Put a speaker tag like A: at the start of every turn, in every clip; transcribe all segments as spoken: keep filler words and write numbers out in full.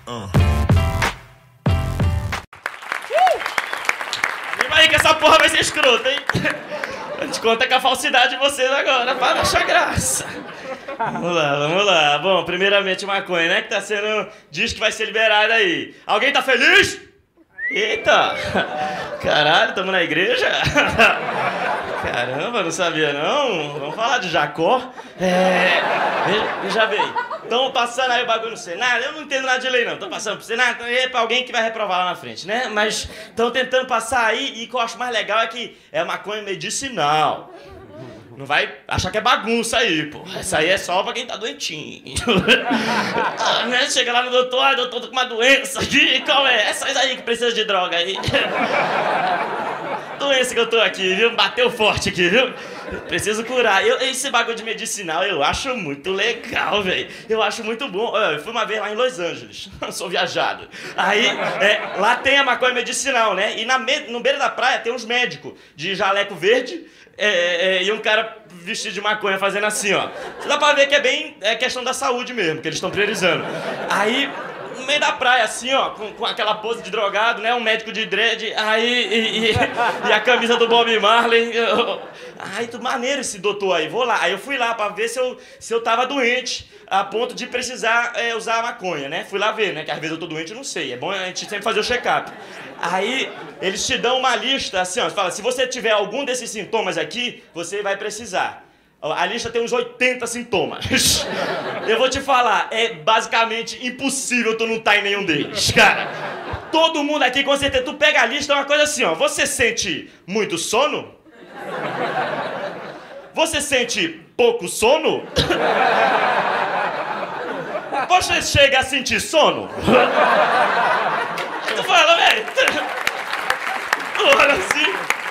A: Uh. Vem aí que essa porra vai ser escrota, hein? A gente conta com a falsidade de vocês agora, para achar graça. Vamos lá, vamos lá. Bom, primeiramente maconha, né? Que tá sendo... Diz que vai ser liberada aí. Alguém tá feliz? Eita! Caralho, tamo na igreja? Caramba, não sabia não? Vamos falar de Jacó? É... Já veio. Estão passando aí o bagulho no Senado. Eu não entendo nada de lei não. Estão passando pro Senado, então é pra alguém que vai reprovar lá na frente, né? Mas estão tentando passar aí e o que eu acho mais legal é que é maconha medicinal. Não vai achar que é bagunça aí, pô. Essa aí é só pra quem tá doentinho. Ah, né? Chega lá no doutor, ah, doutor, tô com uma doença aqui. Qual é? Essa aí que precisa de droga aí. Doença que eu tô aqui, viu? Bateu forte aqui, viu? Preciso curar. Eu, esse bagulho de medicinal eu acho muito legal, velho. Eu acho muito bom. Eu fui uma vez lá em Los Angeles. Sou viajado. Aí, é, lá tem a maconha medicinal, né? E na, no beira da praia tem uns médicos de jaleco verde. É, é, e um cara vestido de maconha fazendo assim, ó. Dá pra ver que é bem é questão da saúde mesmo, que eles estão priorizando. Aí, no meio da praia, assim, ó, com, com aquela pose de drogado, né? Um médico de dread, aí, e, e, e a camisa do Bob Marley. Aí, tudo maneiro esse doutor aí, vou lá. Aí eu fui lá pra ver se eu, se eu tava doente, a ponto de precisar é, usar a maconha, né? Fui lá ver, né? Que às vezes eu tô doente, eu não sei. É bom a gente sempre fazer o check-up. Aí, eles te dão uma lista, assim, ó, fala, se você tiver algum desses sintomas aqui, você vai precisar. A lista tem uns oitenta sintomas. Eu vou te falar, é basicamente impossível tu não estar em nenhum deles, cara. Todo mundo aqui, com certeza, tu pega a lista, é uma coisa assim, ó, você sente muito sono? Você sente pouco sono? Você chega a sentir sono? Tu fala, velho. Olha assim.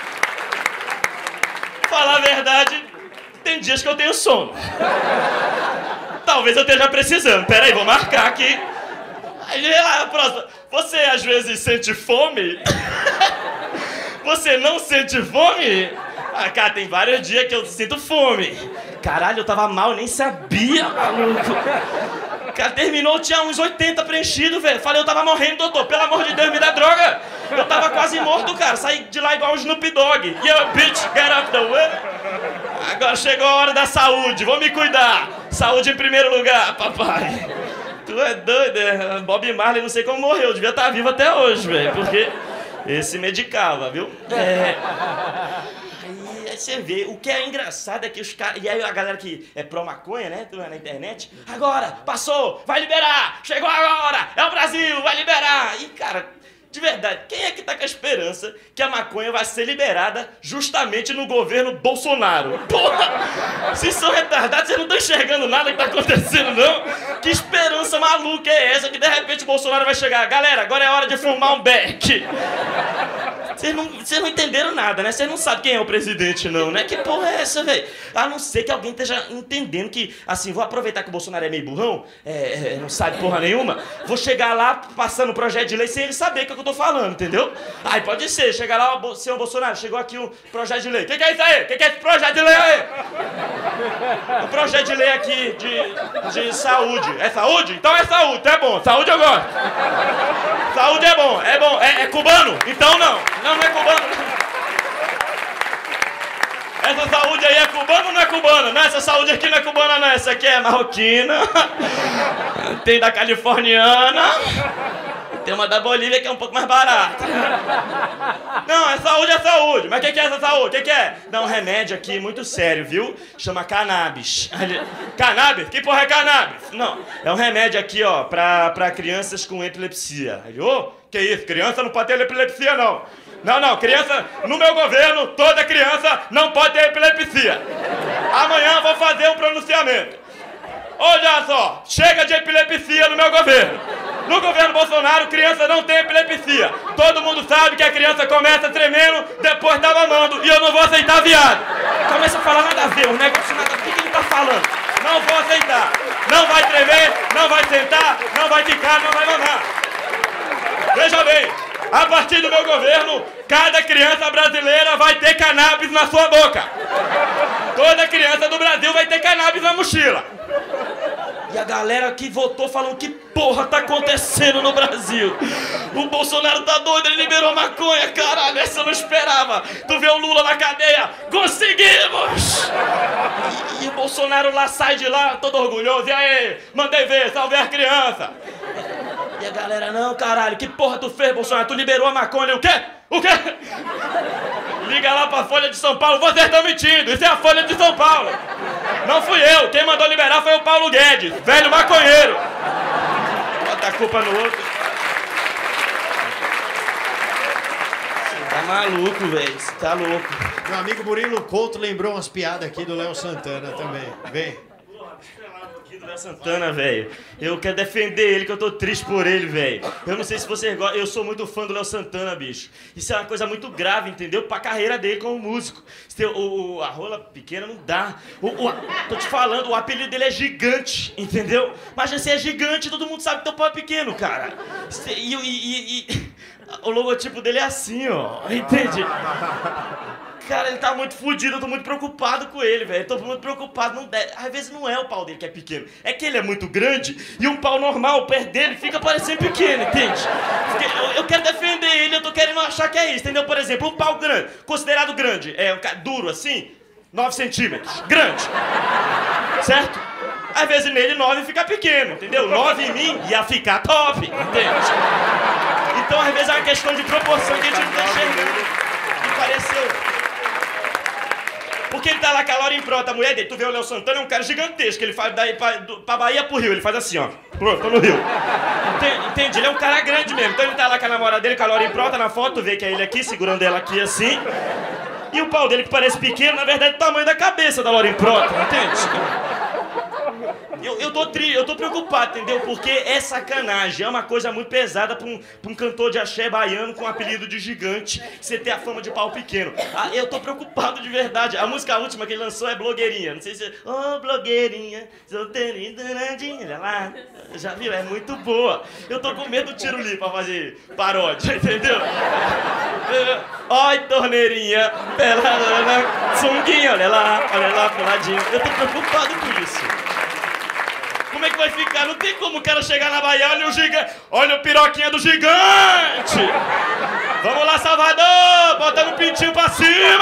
A: Falar a verdade, tem dias que eu tenho sono. Talvez eu esteja precisando. Pera aí, vou marcar aqui. Aí lá, a próxima. Você às vezes sente fome? Você não sente fome? Ah, cara, tem vários dias que eu sinto fome. Caralho, eu tava mal, eu nem sabia, maluco. Cara, terminou, tinha uns oitenta preenchidos, velho. Falei, eu tava morrendo, doutor. Pelo amor de Deus, me dá droga. Eu tava quase morto, cara. Saí de lá igual o Snoop Dogg. Yo, bitch, get up the way. Agora chegou a hora da saúde. Vou me cuidar. Saúde em primeiro lugar, papai. Tu é doido, é? Bob Marley, não sei como morreu. Devia estar vivo até hoje, velho. Porque esse medicava, viu? É... Aí você vê, o que é engraçado é que os caras... E aí a galera que é pró-maconha, né, tu é na internet, agora, passou, vai liberar, chegou agora, é o Brasil, vai liberar. E, cara, de verdade, quem é que tá com a esperança que a maconha vai ser liberada justamente no governo Bolsonaro? Porra! Vocês são retardados, vocês não estão enxergando nada que tá acontecendo, não? Que esperança maluca é essa que de repente o Bolsonaro vai chegar? Galera, agora é hora de fumar um beck. Vocês não, vocês não entenderam nada, né? Vocês não sabem quem é o presidente, não, né? Que porra é essa, velho? A não ser que alguém esteja entendendo que, assim, vou aproveitar que o Bolsonaro é meio burrão, é, é, não sabe porra nenhuma, vou chegar lá passando o projeto de lei sem ele saber o que eu tô falando, entendeu? Aí pode ser, chegar lá, o senhor Bolsonaro, chegou aqui um projeto de lei. O que, que é isso aí? O que, que é esse projeto de lei aí? Um projeto de lei aqui de, de saúde. É saúde? Então é saúde, é bom. Saúde eu gosto. Saúde é bom, é bom. É, é cubano? Então não. Não, não é cubano. Essa saúde aí é cubana ou não é cubana? Não, essa saúde aqui não é cubana, não. Essa aqui é marroquina. Tem da californiana. Tem uma da Bolívia que é um pouco mais barata. Não, é saúde, é saúde. Mas o que, que é essa saúde? O que, que é? Dá um remédio aqui muito sério, viu? Chama cannabis. Cannabis? Que porra é cannabis? Não, é um remédio aqui, ó, pra, pra crianças com epilepsia. Aí, ô, que isso? Criança não pode ter epilepsia, não. Não, não, criança, no meu governo, toda criança não pode ter epilepsia. Amanhã vou fazer um pronunciamento. Olha só, chega de epilepsia no meu governo. No governo Bolsonaro, criança não tem epilepsia. Todo mundo sabe que a criança começa tremendo, depois tá mamando. E eu não vou aceitar, viado. Começa a falar nada a ver, o negócio nada a ver. O que ele tá falando? Não vou aceitar. Não vai tremer, não vai sentar, não vai ficar, não vai mamar. Veja bem, a partir do meu governo, cada criança brasileira vai ter cannabis na sua boca. Toda criança do Brasil vai ter cannabis na mochila. E a galera que votou falando que porra tá acontecendo no Brasil. O Bolsonaro tá doido, ele liberou maconha, caralho, essa eu não esperava. Tu vê o Lula na cadeia, conseguimos! E, e o Bolsonaro lá sai de lá, todo orgulhoso, e aí, mandei ver, salvei a criança. E a galera, não, caralho, que porra tu fez, Bolsonaro? Tu liberou a maconha, o quê? O quê? Liga lá pra Folha de São Paulo, vocês estão mentindo, isso é a Folha de São Paulo. Não fui eu, quem mandou liberar foi o Paulo Guedes, velho maconheiro. Bota a culpa no outro. Você tá maluco, velho, você tá louco.
B: Meu amigo Murilo Couto lembrou umas piadas aqui do Léo Santana também, vem.
A: Léo Santana, velho. Eu quero defender ele, que eu tô triste por ele, velho. Eu não sei se você gosta, eu sou muito fã do Léo Santana, bicho. Isso é uma coisa muito grave, entendeu? Pra carreira dele como músico. O, o, a rola pequena não dá. O, o, tô te falando, o apelido dele é gigante, entendeu? Mas você é gigante, todo mundo sabe que teu pau é pequeno, cara. E, e, e, e o logotipo dele é assim, ó. Entende? Cara, ele tá muito fudido, eu tô muito preocupado com ele, velho. Eu tô muito preocupado. Não deve... Às vezes não é o pau dele que é pequeno. É que ele é muito grande e um pau normal, o pé dele, fica parecendo pequeno, entende? Eu, eu quero defender ele, eu tô querendo achar que é isso, entendeu? Por exemplo, um pau grande, considerado grande, é um cara duro assim, nove centímetros. Grande. Certo? Às vezes nele nove fica pequeno, entendeu? nove em mim ia ficar top, entende? Então às vezes é uma questão de proporção que a gente não tá enxergando. E pareceu... Porque ele tá lá com a Laura Improta, a mulher dele. Tu vê o Léo Santana, é um cara gigantesco. Ele faz daí pra, do, pra Bahia pro Rio. Ele faz assim, ó. Pronto, tô no Rio. Entende? Entende? Ele é um cara grande mesmo. Então ele tá lá com a namorada dele, com a Laura Improta na foto. Tu vê que é ele aqui, segurando ela aqui assim. E o pau dele, que parece pequeno, na verdade é o tamanho da cabeça da Laura Improta. Entende? Eu, eu, tô tri, eu tô preocupado, entendeu? Porque é sacanagem, é uma coisa muito pesada pra um, pra um cantor de axé baiano com o apelido de gigante, você ter a fama de pau pequeno. Ah, eu tô preocupado de verdade. A música última que ele lançou é Blogueirinha. Não sei se... Oh, blogueirinha, solteirinha, danadinha, olha lá. Já viu? É muito boa. Eu tô com medo do Tiruli pra fazer paródia, entendeu? Oi, torneirinha, pelada, sunguinha, olha lá, olha lá pro ladinho. Eu tô preocupado com isso. Como é que vai ficar? Não tem como o cara chegar na Bahia, olha o gigante, olha o piroquinha do gigante! Vamos lá, Salvador! Botando o pintinho pra cima!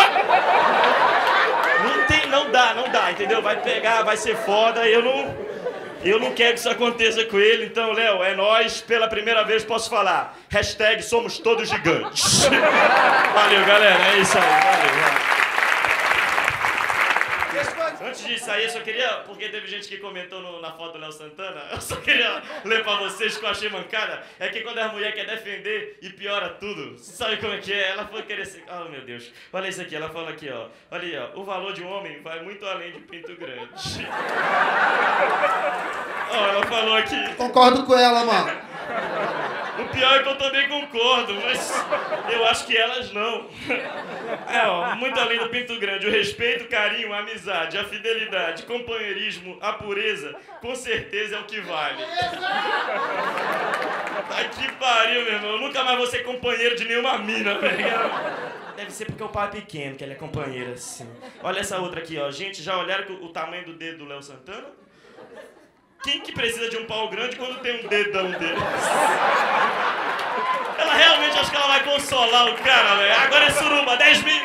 A: Não tem, não dá, não dá, entendeu? Vai pegar, vai ser foda, eu não... Eu não quero que isso aconteça com ele, então, Léo, é nós, pela primeira vez posso falar. Hashtag somos todos gigantes. Valeu, galera, é isso aí, valeu, valeu. Antes disso aí, eu só queria, porque teve gente que comentou no, na foto do Léo Santana, eu só queria ler pra vocês que eu achei mancada, é que quando a mulher quer defender e piora tudo, sabe como é que é? Ela foi querer ser... Oh, meu Deus. Olha isso aqui, ela fala aqui, ó. Olha aí, ó. O valor de um homem vai muito além de pinto grande. Ó, oh, ela falou aqui...
C: Concordo com ela, mano.
A: O pior é que eu também concordo, mas eu acho que elas não. É, ó, muito além do pinto grande, o respeito, o carinho, a amizade, a fidelidade, companheirismo, a pureza, com certeza é o que vale. Tá que pariu, meu irmão. Eu nunca mais vou ser companheiro de nenhuma mina, velho. Deve ser porque o pau é pequeno, que ele é companheiro assim. Olha essa outra aqui, ó. Gente, já olharam o tamanho do dedo do Léo Santana? Quem que precisa de um pau grande quando tem um dedão dele? Ela realmente acha que ela vai consolar o cara, velho. Agora é suruba, dez mil!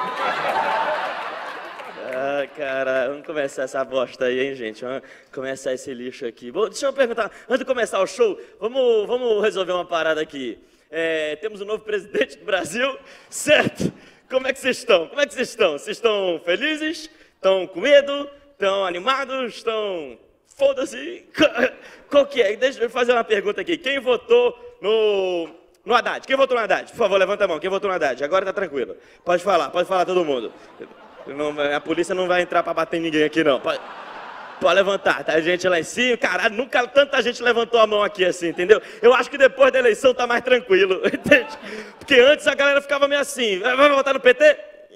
A: Ah, cara, vamos começar essa bosta aí, hein, gente? Vamos começar esse lixo aqui. Bom, deixa eu perguntar, antes de começar o show, vamos, vamos resolver uma parada aqui. É, temos um novo presidente do Brasil, certo? Como é que vocês estão? Como é que vocês estão? Vocês estão felizes? Estão com medo? Estão animados? Estão... Foda-se, qual que é? Deixa eu fazer uma pergunta aqui. Quem votou no, no Haddad? Quem votou no Haddad? Por favor, levanta a mão. Quem votou no Haddad? Agora tá tranquilo. Pode falar, pode falar todo mundo. Não, a polícia não vai entrar pra bater em ninguém aqui, não. Pode, pode levantar, tá gente lá em cima. Caralho, nunca tanta gente levantou a mão aqui assim, entendeu? Eu acho que depois da eleição tá mais tranquilo, entende? Porque antes a galera ficava meio assim. Vai votar no P T?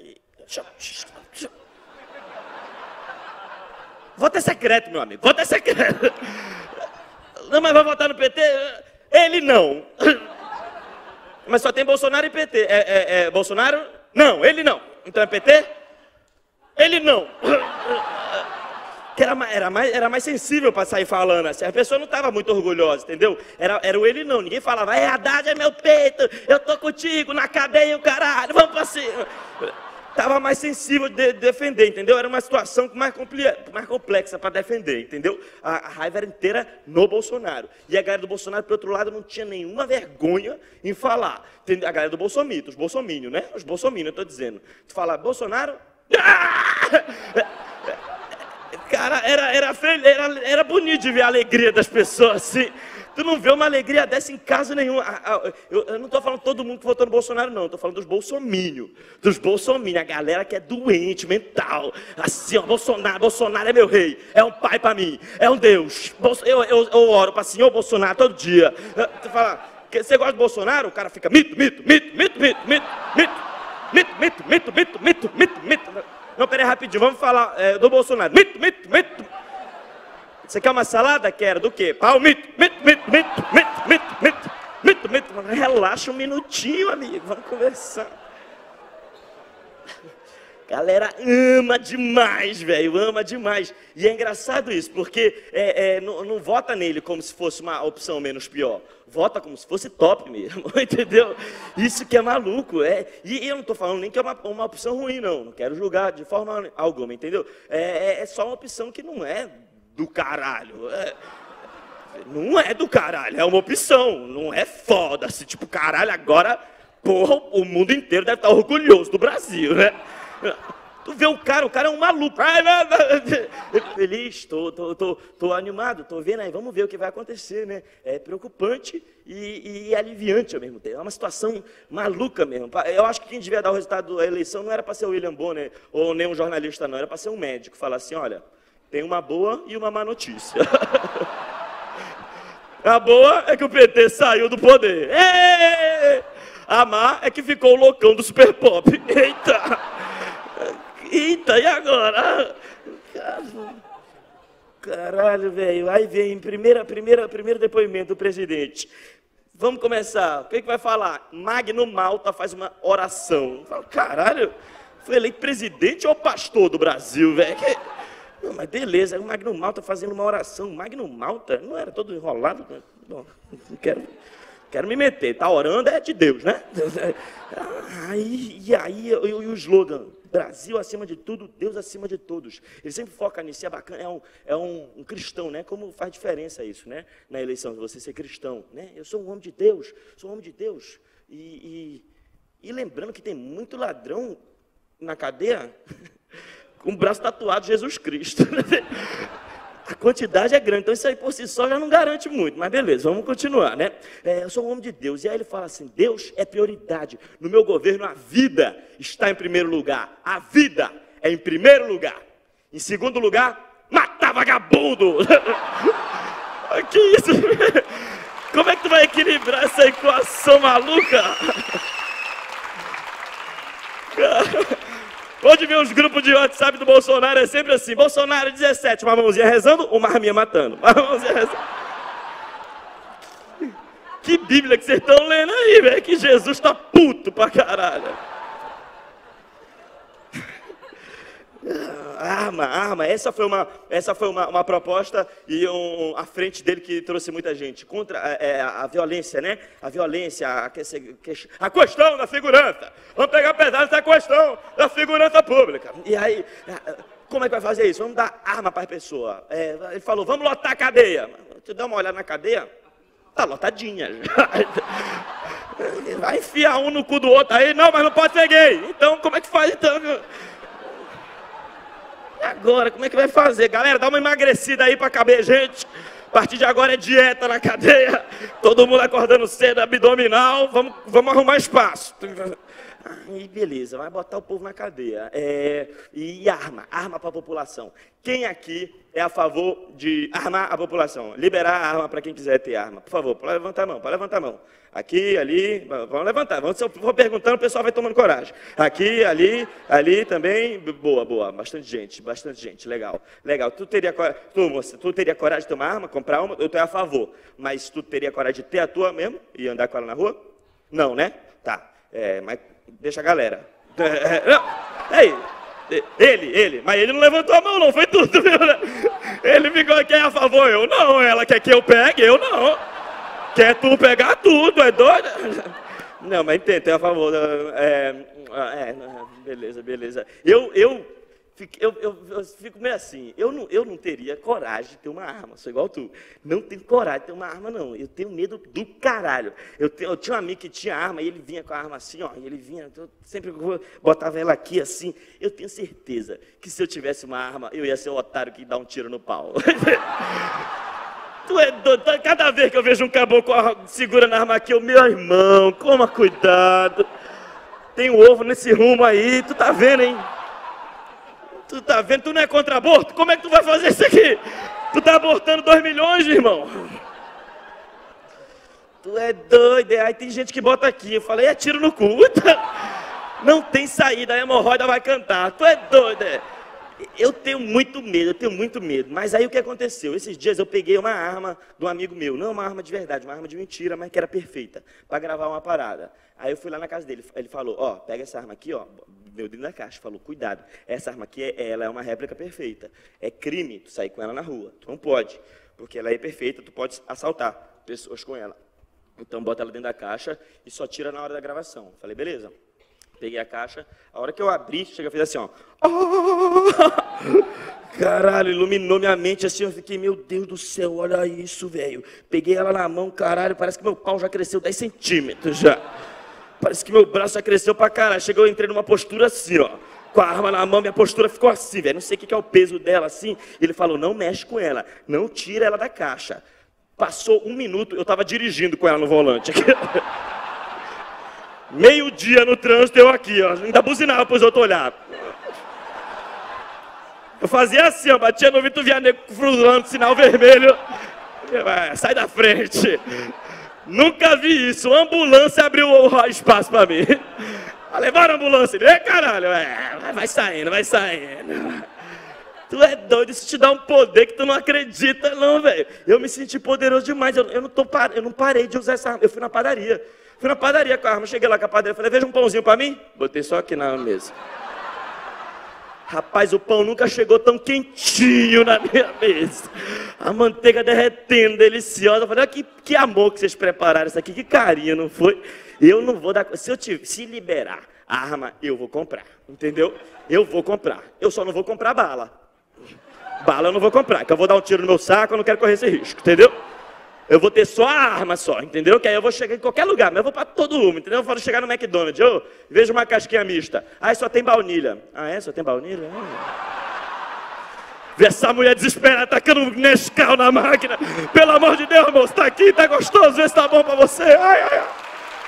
A: Voto é secreto, meu amigo. Voto é secreto. Não, mas vai votar no P T? Ele não. Mas só tem Bolsonaro e P T. É, é, é Bolsonaro? Não, ele não. Então é P T? Ele não.
C: era, era, mais, era mais sensível para sair falando assim. A pessoa não estava muito orgulhosa, entendeu? Era, era o ele não. Ninguém falava, é, Haddad é meu peito, eu tô contigo, na cadeia, o caralho, vamos pra cima. Estava mais sensível de, de defender, entendeu? Era uma situação mais, mais complexa para defender, entendeu? A, a raiva era inteira no Bolsonaro. E a galera do Bolsonaro, por outro lado, não tinha nenhuma vergonha em falar. Entendeu? A galera do Bolsomito, os bolsominions, né? Os bolsominions, eu estou dizendo. Tu fala, Bolsonaro... Cara, era, era, era, era bonito de ver a alegria das pessoas assim. Tu não vê uma alegria dessa em casa nenhum. Eu, eu não estou falando todo mundo que votou no Bolsonaro, não. Estou falando dos bolsominions. Dos bolsominions, a galera que é doente mental. Assim, ó, Bolsonaro, Bolsonaro é meu rei. É um pai para mim. É um Deus. Eu, eu, eu oro para senhor Bolsonaro todo dia. Tu fala, você gosta do Bolsonaro? O cara fica mito, mito, mito, mito, mito, mito, mito, mito, mito, mito, mito, mito, mito, mito. Não, peraí, rapidinho, vamos falar é, do Bolsonaro. Mito, mito, mito. Você quer uma salada? Quero. Do quê? Pau, mito, mito, mito, mito, mito, mito, mito, mito, mito. Relaxa um minutinho, amigo. Vamos conversar. Galera ama demais, velho. Ama demais. E é engraçado isso, porque é, é, não, não vota nele como se fosse uma opção menos pior. Vota como se fosse top mesmo, entendeu? Isso que é maluco. É. E, e eu não estou falando nem que é uma, uma opção ruim, não. Não quero julgar de forma alguma, entendeu? É, é, é só uma opção que não é do caralho. É, não é do caralho, é uma opção. Não é foda-se. Tipo, caralho, agora, porra, o mundo inteiro deve estar orgulhoso do Brasil, né? Tu vê o cara, o cara é um maluco. Feliz, tô, tô, tô, tô animado, tô vendo aí, vamos ver o que vai acontecer, né? É preocupante e, e aliviante ao mesmo tempo. É uma situação maluca mesmo. Eu acho que quem devia dar o resultado da eleição não era para ser o William Bonner ou nem um jornalista, não. Era para ser um médico. Falar assim, olha, tem uma boa e uma má notícia. A boa é que o P T saiu do poder. Ei! A má é que ficou o loucão do Super Pop. Eita! Eita, e agora? Caralho, velho. Aí vem primeira, primeira, primeiro depoimento do presidente. Vamos começar. O que, que vai falar? Magno Malta faz uma oração. Falo, caralho, foi eleito presidente ou pastor do Brasil, velho? Que... Não, mas beleza, o Magno Malta fazendo uma oração. Magno Malta não era todo enrolado? Bom, não quero... Quero me meter, tá orando é de Deus, né? Aí, e aí, e o slogan, Brasil acima de tudo, Deus acima de todos. Ele sempre foca nisso, é bacana, é um, é um, um cristão, né? Como faz diferença isso, né? Na eleição, de você ser cristão, né? Eu sou um homem de Deus, sou um homem de Deus. E, e, e lembrando que tem muito ladrão na cadeia com o braço tatuado de Jesus Cristo. A quantidade é grande, então isso aí por si só já não garante muito, mas beleza, vamos continuar, né? É, eu sou um homem de Deus, e aí ele fala assim, Deus é prioridade, no meu governo a vida está em primeiro lugar, a vida é em primeiro lugar, em segundo lugar, matar vagabundo! Que isso? Como é que tu vai equilibrar essa equação maluca? Onde vem os grupos de WhatsApp do Bolsonaro, é sempre assim, Bolsonaro dezessete, uma mãozinha rezando, uma arminha matando. Uma mãozinha rezando. Que Bíblia que vocês estão lendo aí, velho, que Jesus tá puto pra caralho. Arma, arma, essa foi uma, essa foi uma, uma proposta e um, a frente dele que trouxe muita gente contra é, a violência, né? A violência, a, a questão da segurança. Vamos pegar pesado essa questão da segurança pública. E aí, como é que vai fazer isso? Vamos dar arma para a pessoa. É, ele falou, vamos lotar a cadeia. Tu dá uma olhada na cadeia, tá lotadinha. Vai enfiar um no cu do outro aí, não, mas não pode ser gay. Então, como é que faz então? Agora, como é que vai fazer? Galera, dá uma emagrecida aí pra caber gente. A partir de agora é dieta na cadeia. Todo mundo acordando cedo, abdominal. Vamos, vamos arrumar espaço. Aí, beleza, vai botar o povo na cadeia. É, e arma, arma para a população. Quem aqui é a favor de armar a população? Liberar a arma para quem quiser ter arma. Por favor, pode levantar a mão, pode levantar a mão. Aqui, ali, vamos levantar. Vamos, se eu for perguntando, o pessoal vai tomando coragem. Aqui, ali, ali também. Boa, boa, bastante gente, bastante gente, legal. Legal, tu teria coragem, tu, moça, tu teria coragem de ter uma arma, comprar uma? Eu estou a favor. Mas tu teria coragem de ter a tua mesmo e andar com ela na rua? Não, né? Tá, é, mas deixa a galera. É, não, aí, ele, ele, mas ele não levantou a mão não, foi tudo, viu, né? Ele ficou, quem é a favor? Eu não. Ela quer que eu pegue? Eu não. Quer tu pegar tudo, é doido? Não, mas entende, tem a favor. É, é, beleza, beleza. Eu, eu, eu, eu, eu fico meio assim, eu não, eu não teria coragem de ter uma arma, sou igual tu. Não tenho coragem de ter uma arma, não. Eu tenho medo do caralho. Eu, tenho, eu tinha um amigo que tinha arma e ele vinha com a arma assim, ó, e ele vinha, eu sempre botava ela aqui assim. Eu tenho certeza que se eu tivesse uma arma, eu ia ser o otário que dá um tiro no pau. Tu é doido, cada vez que eu vejo um caboclo segurando a arma aqui, eu, meu irmão, toma cuidado. Tem um ovo nesse rumo aí, tu tá vendo, hein? Tu tá vendo, tu não é contra aborto? Como é que tu vai fazer isso aqui? Tu tá abortando dois milhões, irmão. Tu é doido, aí tem gente que bota aqui, eu falei, é tiro no cu. Não tem saída, a hemorroida vai cantar, tu é doido, é. Eu tenho muito medo, eu tenho muito medo. Mas aí o que aconteceu? Esses dias eu peguei uma arma de um amigo meu. Não uma arma de verdade, uma arma de mentira, mas que era perfeita, para gravar uma parada. Aí eu fui lá na casa dele, ele falou, ó, pega essa arma aqui, ó, meu dentro da caixa, falou, cuidado, essa arma aqui, é, ela é uma réplica perfeita. É crime tu sair com ela na rua, tu não pode, porque ela é perfeita, tu pode assaltar pessoas com ela. Então bota ela dentro da caixa e só tira na hora da gravação. Falei, beleza. Peguei a caixa, a hora que eu abri, chega, fez assim, ó. Oh! Caralho, iluminou minha mente assim, eu fiquei, meu Deus do céu, olha isso, velho. Peguei ela na mão, caralho, parece que meu pau já cresceu dez centímetros já. Parece que meu braço já cresceu pra caralho. Chegou, eu entrei numa postura assim, ó. Com a arma na mão, minha postura ficou assim, velho. Não sei o que é o peso dela, assim. Ele falou, não mexe com ela, não tira ela da caixa. Passou um minuto, eu tava dirigindo com ela no volante. Meio-dia no trânsito, eu aqui, ó, ainda buzinava para os outros olhar. Eu fazia assim, ó, batia no vidro, via nego frulando, sinal vermelho. Sai da frente. Nunca vi isso. Uma ambulância abriu o espaço para mim. Levaram a ambulância. Ele, caralho, é, vai saindo, vai saindo. Tu é doido, isso te dá um poder que tu não acredita, não, velho. Eu me senti poderoso demais. Eu, eu, não tô par... eu não parei de usar essa arma. Eu fui na padaria. Fui na padaria com a arma, cheguei lá com a padaria, falei, veja um pãozinho pra mim. Botei só aqui na mesa. Rapaz, o pão nunca chegou tão quentinho na minha mesa. A manteiga derretendo, deliciosa. Eu falei, que, que amor que vocês prepararam isso aqui, que carinho, não foi? Eu não vou dar... Se eu te, se liberar a arma, eu vou comprar, entendeu? Eu vou comprar. Eu só não vou comprar bala. Bala eu não vou comprar, que eu vou dar um tiro no meu saco, eu não quero correr esse risco, entendeu? Eu vou ter só a arma só, entendeu? Que aí eu vou chegar em qualquer lugar, mas eu vou para todo rumo, entendeu? Eu vou chegar no McDonald's, eu vejo uma casquinha mista. Aí só tem baunilha. Ah, é? Só tem baunilha? Vê essa mulher desesperada, tacando um Nescau na máquina. Pelo amor de Deus, moço, tá aqui, tá gostoso, vê se tá bom para você. Ai, ai, ai.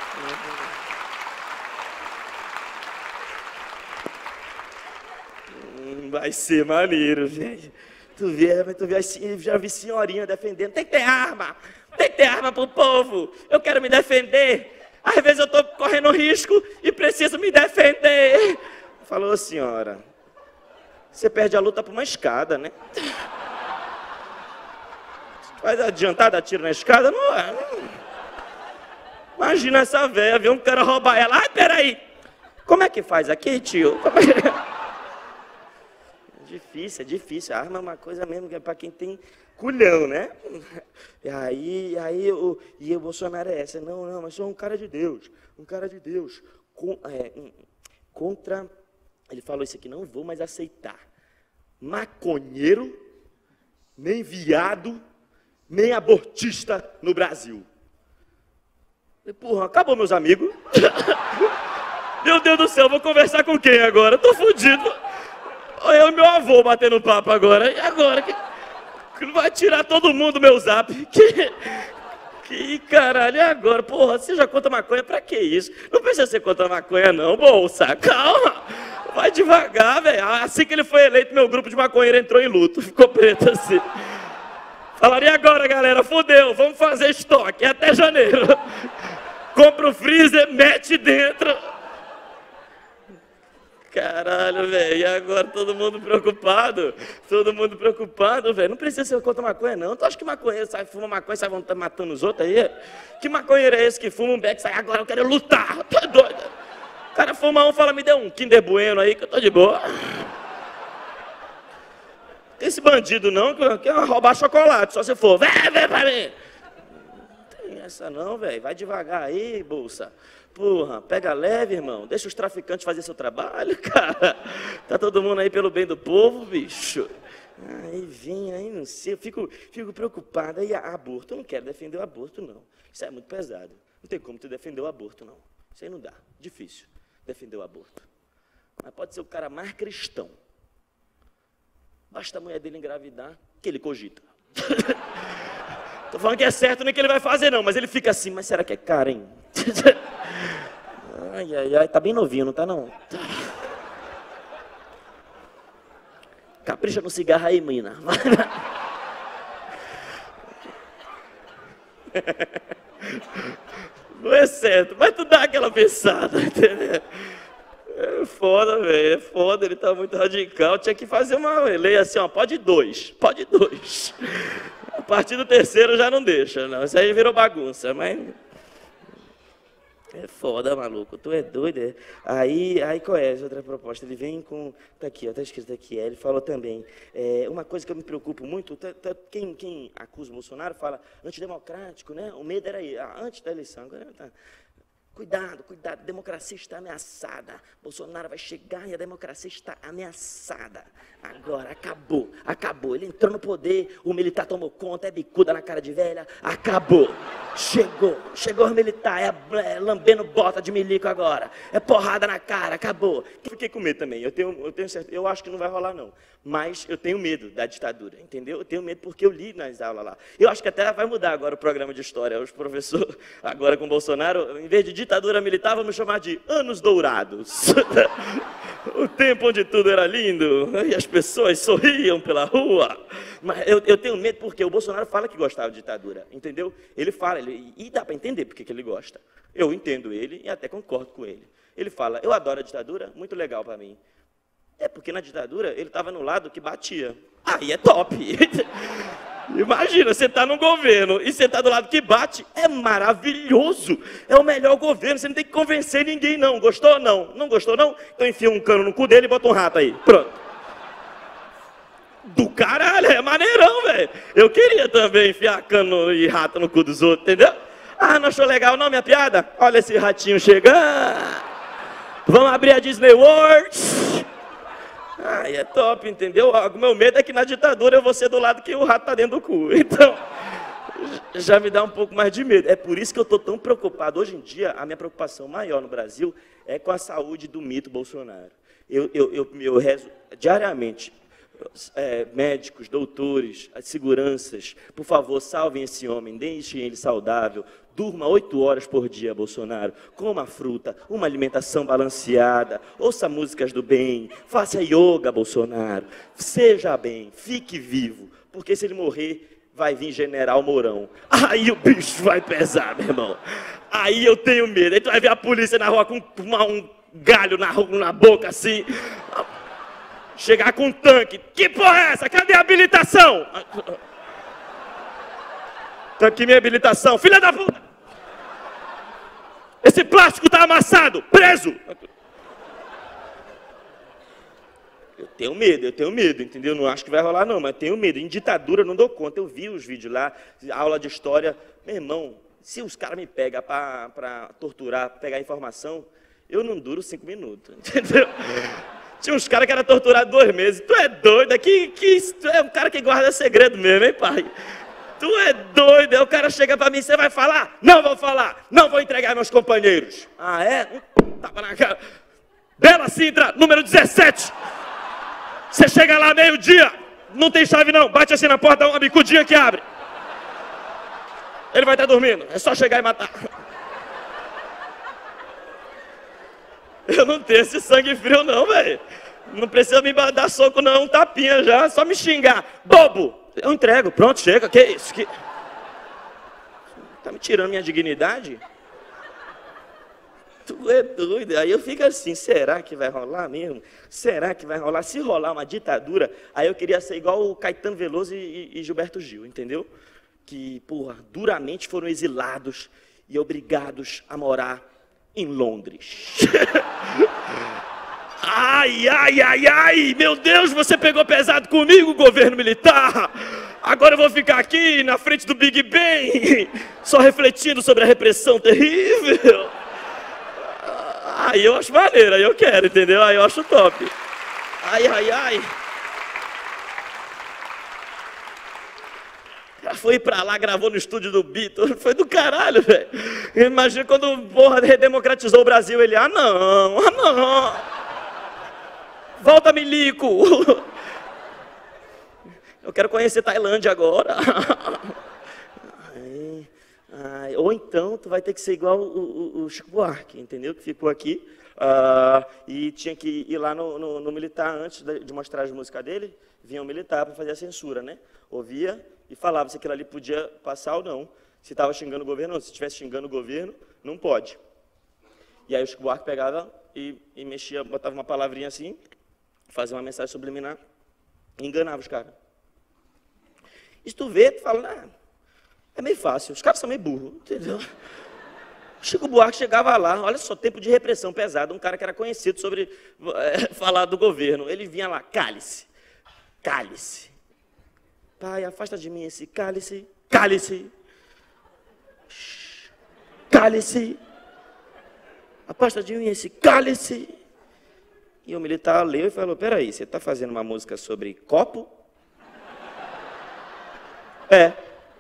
C: Hum, vai ser maneiro, velho. Tu vê, tu vê, já vi senhorinha defendendo. Tem que ter arma, tem que ter arma pro povo. Eu quero me defender. Às vezes eu tô correndo risco e preciso me defender. Falou, senhora, você perde a luta por uma escada, né? Vai adiantar dar tiro na escada? Não é. Imagina essa velha, ver um cara roubar ela. Ai, peraí. Como é que faz aqui, tio? Como é que... Difícil, é difícil. A arma é uma coisa mesmo que é para quem tem culhão, né? E aí, aí o, e o Bolsonaro é essa. Não, não, mas sou um cara de Deus. Um cara de Deus. Com, é, contra... Ele falou isso aqui, não vou mais aceitar. Maconheiro, nem viado, nem abortista no Brasil. E, porra, acabou, meus amigos. Meu Deus do céu, eu vou conversar com quem agora? Tô fudido. Eu e meu avô batendo papo agora. E agora? Que, que vai tirar todo mundo do meu zap? Que, que caralho, e agora? Porra, você já conta maconha? Pra que isso? Não precisa ser contra maconha, não, bolsa. Calma. Vai devagar, velho. Assim que ele foi eleito, meu grupo de maconheiro entrou em luto. Ficou preto assim. Falaram, e agora, galera? Fudeu, vamos fazer estoque até janeiro. Compra o freezer, mete dentro. Caralho, velho, e agora todo mundo preocupado? Todo mundo preocupado, velho. Não precisa ser contra maconha, não. Tu acha que maconheiro sai, fuma maconha e sai matando os outros aí? Que maconheiro é esse que fuma um beck e sai, agora eu quero lutar? Tá doido? O cara fuma um, fala, me dê um Kinder Bueno aí que eu tô de boa. Tem esse bandido não, que quer roubar chocolate, só se for. Vem, vem pra mim. Não tem essa não, velho. Vai devagar aí, bolsa. Porra, pega leve, irmão. Deixa os traficantes fazer seu trabalho, cara. Tá todo mundo aí pelo bem do povo, bicho. Aí vem, aí não sei, eu fico, fico preocupado. Aí aborto, eu não quero defender o aborto, não. Isso é muito pesado. Não tem como tu defender o aborto, não. Isso aí não dá. Difícil defender o aborto. Mas pode ser o cara mais cristão. Basta a mulher dele engravidar, que ele cogita. Tô falando que é certo, nem que ele vai fazer, não. Mas ele fica assim, mas será que é cara, hein? Ai, ai, ai, tá bem novinho, não tá, não? Capricha no cigarro aí, menina. Não é certo, mas tu dá aquela pensada, entendeu? É foda, velho, é foda, ele tá muito radical. Tinha que fazer uma lei assim, ó, pode dois, pode dois. A partir do terceiro já não deixa, não. Isso aí virou bagunça, mas... É foda, maluco, tu é doido, é? Aí, aí qual é a outra proposta? Ele vem com... Tá aqui, ó, tá escrito aqui, ele falou também. É, uma coisa que eu me preocupo muito, tá, tá, quem, quem acusa o Bolsonaro fala antidemocrático, né? O medo era aí, ah, antes da eleição, agora tá... Cuidado, cuidado, a democracia está ameaçada. Bolsonaro vai chegar e a democracia está ameaçada. Agora, acabou, acabou. Ele entrou no poder, o militar tomou conta, é bicuda na cara de velha, acabou. Chegou, chegou o militar, é, é lambendo bota de milico agora. É porrada na cara, acabou. Fiquei com medo também, eu tenho, eu tenho certeza, eu acho que não vai rolar não. Mas eu tenho medo da ditadura, entendeu? Eu tenho medo porque eu li nas aulas lá. Eu acho que até vai mudar agora o programa de história. Os professores, agora com o Bolsonaro, em vez de ditadura militar, vamos chamar de anos dourados. O tempo onde tudo era lindo e as pessoas sorriam pela rua. Mas eu, eu tenho medo porque o Bolsonaro fala que gostava de ditadura, entendeu? Ele fala, ele, e dá para entender porque que ele gosta. Eu entendo ele e até concordo com ele. Ele fala, eu adoro a ditadura, muito legal para mim. É porque na ditadura ele estava no lado que batia. Aí é top. Imagina, você está no governo e você está do lado que bate, é maravilhoso. É o melhor governo, você não tem que convencer ninguém não. Gostou ou não? Não gostou não? Então enfia um cano no cu dele e bota um rato aí. Pronto. Do caralho, é maneirão, velho. Eu queria também enfiar cano e rato no cu dos outros, entendeu? Ah, não achou legal não minha piada? Olha esse ratinho chegando. Vamos abrir a Disney World. Ah, é top, entendeu? O meu medo é que na ditadura eu vou ser do lado que o rato tá dentro do cu. Então, já me dá um pouco mais de medo. É por isso que eu estou tão preocupado. Hoje em dia, a minha preocupação maior no Brasil é com a saúde do mito Bolsonaro. Eu, eu, eu, eu rezo diariamente. É, médicos, doutores, seguranças, por favor, salvem esse homem, deixem ele saudável, durma oito horas por dia, Bolsonaro, coma fruta, uma alimentação balanceada, ouça músicas do bem, faça yoga, Bolsonaro, seja bem, fique vivo, porque se ele morrer, vai vir General Mourão, aí o bicho vai pesar, meu irmão, aí eu tenho medo, aí tu vai ver a polícia na rua com uma, um galho na, na boca assim... Chegar com um tanque. Que porra é essa? Cadê a habilitação? Tá aqui minha habilitação. Filha da puta! Esse plástico tá amassado. Preso! Eu tenho medo, eu tenho medo, entendeu? Não acho que vai rolar não, mas tenho medo. Em ditadura eu não dou conta. Eu vi os vídeos lá, aula de história. Meu irmão, se os caras me pegam pra, pra torturar, pra pegar informação, eu não duro cinco minutos, entendeu? Tinha uns caras que eram torturados dois meses. Tu é doido? É que, que, tu é um cara que guarda segredo mesmo, hein, pai? Tu é doido? Aí o cara chega pra mim, você vai falar? Não vou falar. Não vou entregar meus companheiros. Ah, é? Tapa na cara. Bela Sintra, número dezessete. Você chega lá meio-dia. Não tem chave, não. Bate assim na porta, dá uma bicudinha que abre. Ele vai estar dormindo. É só chegar e matar. Eu não tenho esse sangue frio não, velho. Não precisa me dar soco não, um tapinha já, só me xingar. Bobo! Eu entrego, pronto, chega, que isso? Que... Tá me tirando minha dignidade? Tu é doido, aí eu fico assim, será que vai rolar mesmo? Será que vai rolar? Se rolar uma ditadura, aí eu queria ser igual o Caetano Veloso e, e Gilberto Gil, entendeu? Que, porra, duramente foram exilados e obrigados a morar em Londres. Ai, ai, ai, ai, meu Deus, você pegou pesado Cuidado comigo, governo militar! Agora eu vou ficar aqui na frente do Big Ben, só refletindo sobre a repressão terrível. Aí eu acho maneiro, aí eu quero, entendeu? Aí eu acho top. Ai, ai, ai. Foi pra lá, gravou no estúdio do Beatles, foi do caralho, velho. Imagina quando, porra, redemocratizou o Brasil, ele, ah não, ah não. Volta, Milico. Eu quero conhecer Tailândia agora. Ai, ai. Ou então, tu vai ter que ser igual o, o, o Chico Buarque, entendeu? Que ficou aqui uh, e tinha que ir lá no, no, no militar antes de, de mostrar as músicas dele. Vinha um militar para fazer a censura, né? Ouvia e falava se aquilo ali podia passar ou não. Se estava xingando o governo ou não. Se estivesse xingando o governo, não pode. E aí o Chico Buarque pegava e, e mexia, botava uma palavrinha assim, fazia uma mensagem subliminar e enganava os caras. E se tu vê, tu fala, ah, é meio fácil, os caras são meio burros, entendeu? O Chico Buarque chegava lá, olha só, tempo de repressão pesada, um cara que era conhecido sobre é, falar do governo. Ele vinha lá, cálice, cálice. Pai, afasta de mim esse cálice, cálice, cálice, afasta de mim esse cálice. E o militar leu e falou, peraí, você está fazendo uma música sobre copo? É.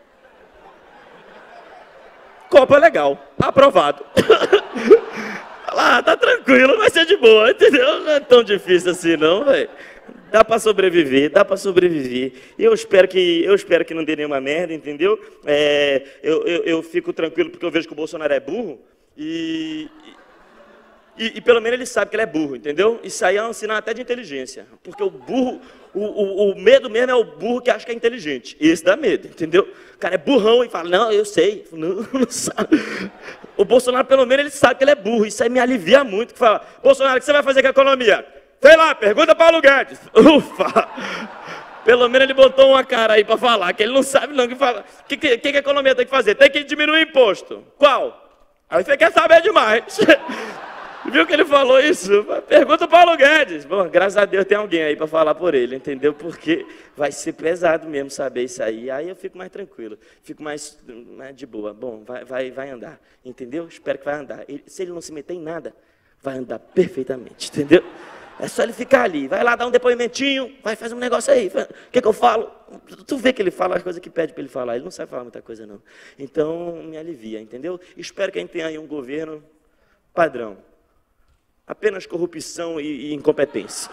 C: Copo é legal, aprovado. Lá, tá tranquilo, vai ser de boa, entendeu? Não é tão difícil assim não, velho. Dá para sobreviver, dá para sobreviver. E eu espero que, eu espero que não dê nenhuma merda, entendeu? É, eu, eu, eu fico tranquilo porque eu vejo que o Bolsonaro é burro e, e, e pelo menos ele sabe que ele é burro, entendeu? Isso aí é um sinal até de inteligência. Porque o burro, o, o, o medo mesmo é o burro que acha que é inteligente. Esse dá medo, entendeu? O cara é burrão e fala, não, eu sei. Não, não sabe. O Bolsonaro, pelo menos, ele sabe que ele é burro. Isso aí me alivia muito. Que fala, Bolsonaro, o que você vai fazer com a economia? Sei lá, pergunta para o Paulo Guedes. Ufa! Pelo menos ele botou uma cara aí para falar, que ele não sabe não o que fala. O que, que, que a economia tem que fazer? Tem que diminuir o imposto. Qual? Aí você quer saber demais. Viu que ele falou isso? Pergunta para o Paulo Guedes. Bom, graças a Deus tem alguém aí para falar por ele, entendeu? Porque vai ser pesado mesmo saber isso aí. Aí eu fico mais tranquilo, fico mais, mais de boa. Bom, vai, vai, vai andar, entendeu? Espero que vai andar. Ele, se ele não se meter em nada, vai andar perfeitamente, entendeu? É só ele ficar ali, vai lá dar um depoimentinho, vai fazer um negócio aí. O que, que eu falo? Tu vê que ele fala as coisas que pede para ele falar, ele não sabe falar muita coisa não. Então, me alivia, entendeu? Espero que a gente tenha aí um governo padrão. Apenas corrupção e, e incompetência.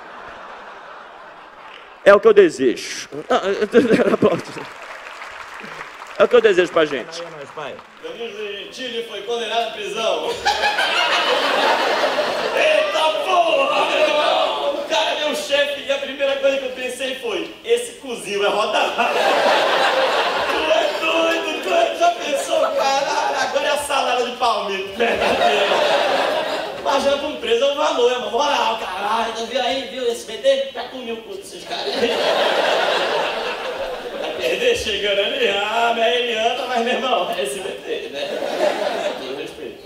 C: É o que eu desejo. É o que eu desejo pra gente.
A: Danilo Gentili foi condenado à prisão. Eita porra, meu irmão! O cara é meu chefe e a primeira coisa que eu pensei foi: esse cozinho é rodado. Tu é doido, tu é, já pensou, caralho? Agora é a salada de palmito. Mas já pra um preso é um valor, é uma moral, caralho. Tu viu aí, viu esse B T? Já comi o cu desses caras. Vai perder chegando ali, ah, minha Eliana, mas meu irmão, é esse B T, né? Aqui eu respeito.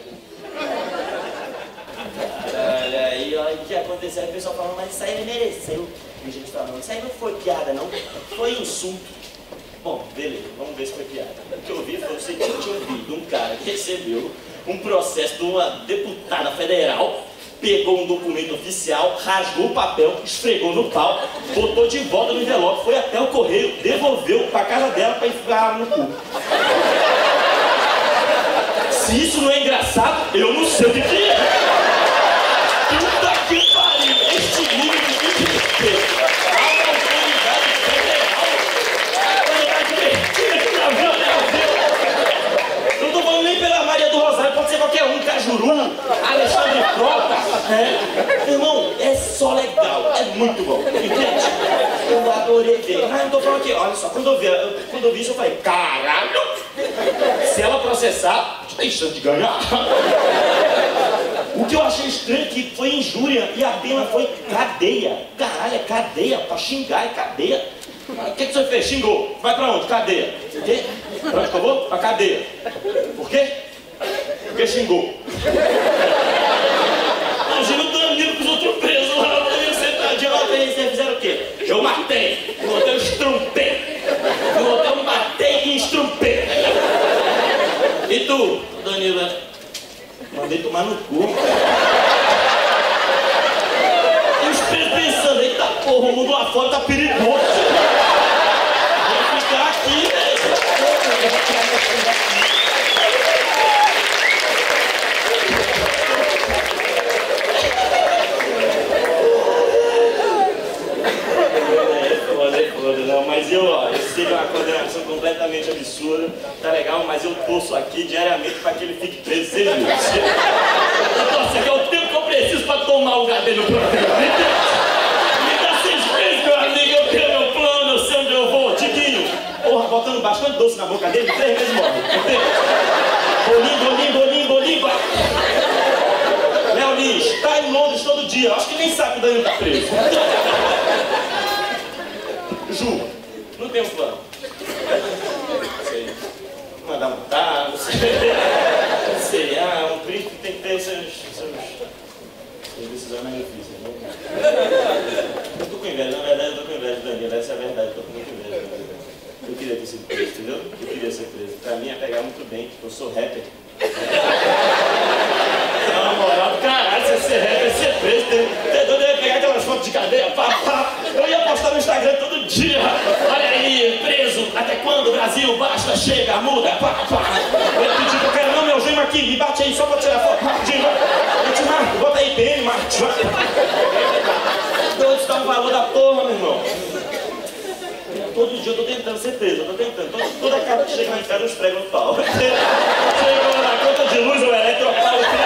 A: Caralho, aí, ó, o que aconteceu? Aí o pessoal falando, mas isso aí ele mereceu. E a gente falando, isso aí não foi piada, não. Foi insulto. Bom, beleza, vamos ver se foi piada. O que eu vi foi o seguinte, eu tinha ouvido um cara que recebeu um processo de uma deputada federal, pegou um documento oficial, rasgou o papel, esfregou no pau, botou de volta no envelope, foi até o correio, devolveu pra casa dela pra enfiar no cu. Se isso não é engraçado, eu não sei o que é. Puta que pariu, este nível de desrespeito. A autoridade federal, quando tá divertida que já viu, né? Não tô falando nem pela Maria do Rosário, pode ser qualquer um, Cajuru, Alexandre Frota. É. Irmão, é só legal, é muito bom, entende? Eu adorei ver. Ah, eu tô falando aqui, olha só, quando eu vi, eu, quando eu vi isso eu falei, caralho, se ela processar, tem chance de ganhar. O que eu achei estranho é que foi injúria e a pena foi cadeia. Caralho, é cadeia, pra xingar é cadeia. O que, que você fez? Xingou. Vai pra onde? Cadeia. O quê? Pra onde que eu vou? Pra cadeia. Por quê? Porque xingou. Imagina o Danilo com os outros presos lá, sentadinho lá, vocês fizeram o quê?
C: quê? Eu matei. No outro eu estrumpei. No outro eu matei e estrumpei. E tu, Danilo? Mandei tomar no cu. E os presos pensando, eita porra, o mundo lá fora tá perigoso. Vou ficar aqui, velho. Não, mas eu, ó, eu sei que é uma condenação completamente absurda, tá legal, mas eu torço aqui diariamente pra que ele fique preso seis meses. Eu torço aqui, é o tempo que eu preciso pra tomar o lugar dele no programa. Me dá seis meses, meu amigo, eu tenho meu plano, eu sei onde eu vou. Tiquinho, porra, botando bastante doce na boca dele, três meses morre. Bolinho, bolinho, bolinho, bolinho. Léo Lins, tá em Londres todo dia, eu acho que nem sabe que o Danilo tá preso. Ju, não tem um plano. Não sei. Mandar matar, não sei. Não sei. Ah, um príncipe tem que ter seus. seus. suas decisões mais difíceis, né? Eu tô com inveja, na verdade eu tô com inveja, Danilo. Essa é a verdade, eu tô com muita inveja. Eu queria ter sido preso, entendeu? Eu queria ser preso. Pra mim é pegar muito bem, porque eu sou rapper. Na moral do caralho, você ser rapper, ser preso, ter doido, eu ia pegar aquelas fotos de cadeia, pá, pá. Eu ia postar no Instagram todo dia. Olha aí, preso, até quando, Brasil? Basta, chega, muda, pá, pá. Eu ia pedir que eu quero, não, meu gêmeo aqui, me bate aí só pra tirar foto, rapidinho. Eu te marco, bota aí P M, Marte. Doido, dá um valor da porra, meu irmão. Todo dia eu tô tentando ser preso, eu tô tentando. Toda, toda casa que chega na casa eu esprego no pau. Chegou na conta de luz ou eletropau,